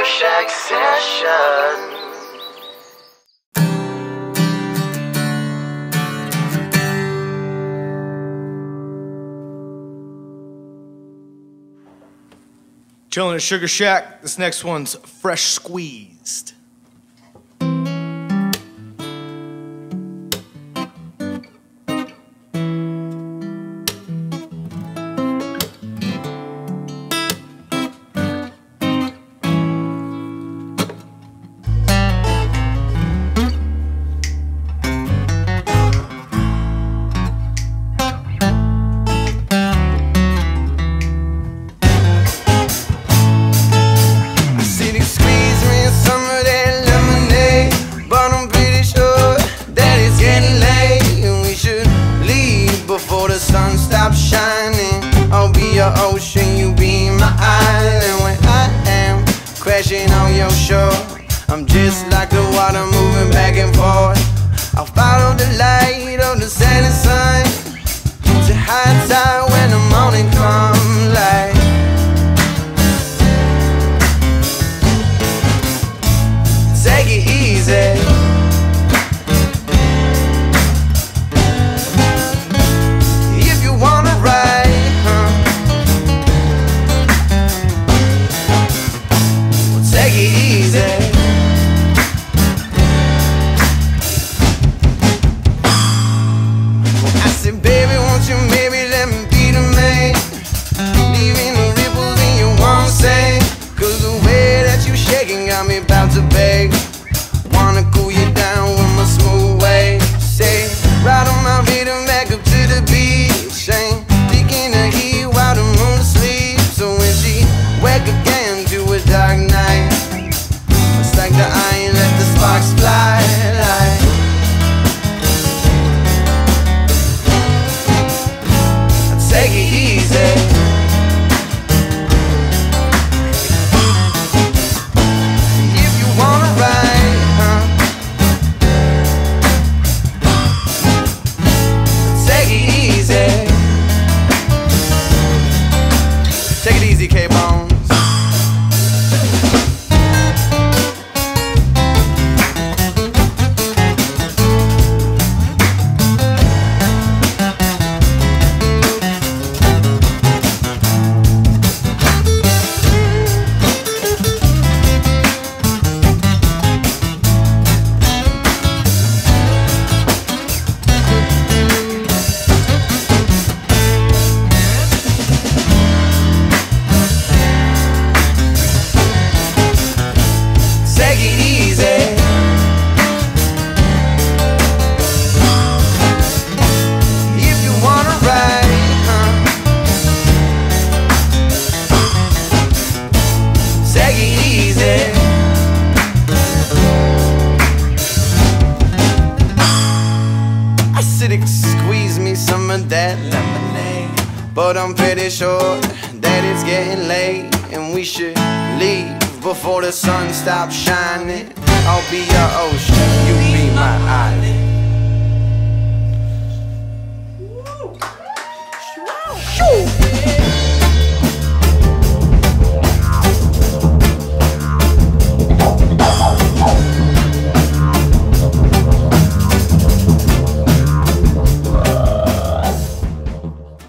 Shack Session. Chilling at Sugar Shack. This next one's Fresh Squeezed. Before the sun stops shining, I'll be your ocean, you be my island. When I am crashing on your shore, I'm just like the water moving back and forth. I'll follow the light of the setting sun to high tide when the morning comes. Like take it easy. Take it easy. I said, baby, won't you maybe let me be the man, leaving the ripples in your warm sand. Cause the way that you shaking got me about to beg. Wanna cool you down with my smooth way. Say, ride on my rhythm back up to the beach, ain't taking the heat while the moon sleeps. So when she wake again to a dark night, like the iron, let the sparks fly. Like take it easy. If you wanna ride, take it easy. Take it easy, K-Bone. Take it easy. If you wanna ride, take it easy. I said, squeeze me some of that lemonade, but I'm pretty sure that it's getting late and we should leave before the sun stops shining. I'll be your ocean, you be my island.